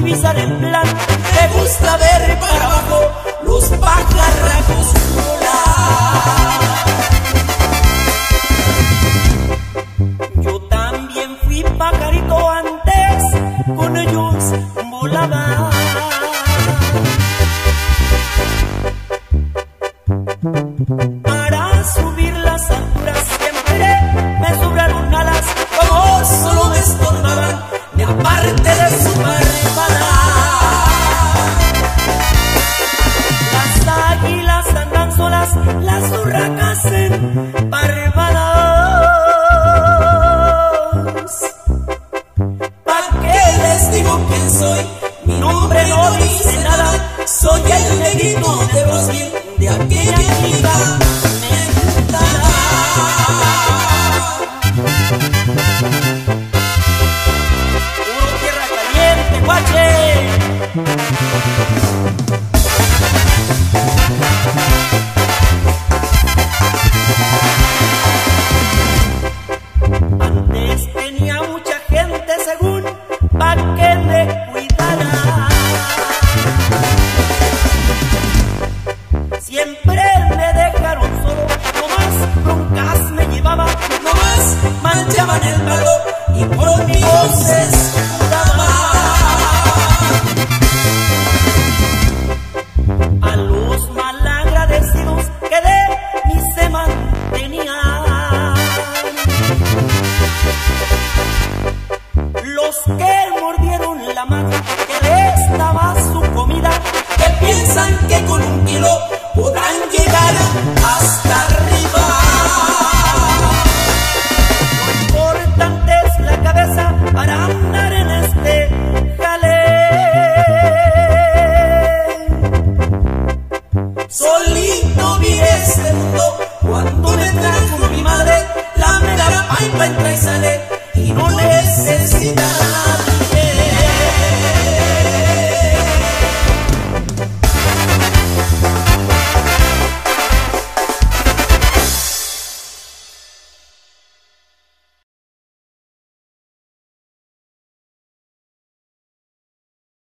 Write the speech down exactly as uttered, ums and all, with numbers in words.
pisar en plan. Me gusta ver para abajo los pajarracos volar. Yo también fui pajarito antes, con ellos volaba. Para subir las alturas siempre me sobraron alas, como solo me estorbaban de aparte de su parvada. Las águilas andan solas, las urracas emparvadas. ¿Pa' qué les digo quién soy? Mi nombre no dice nada. Soy el negrito de Brosville, de aquella chica mentada. Puro tierra caliente, guache. Antes tenía mucha gente según pa' que me cuidara. Siempre me dejaron solo, nomás broncas me llevaba, nomás manchaban el palo y por mi voz se escudaba. A los malagradecidos que de mí se mantenían, los que mordieron la mano que les daba su comida, que piensan que con un kilo